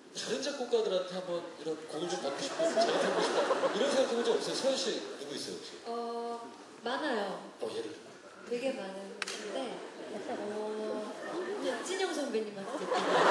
다른 작곡가들한테 한번 이런 곡을 좀 받고 싶고 작업해보고 싶다 이런 생각해본 적 없어요? 서현 씨 누구 있어요 혹시? 많아요. 예를 들면? 되게 많은데 진영 선배님한테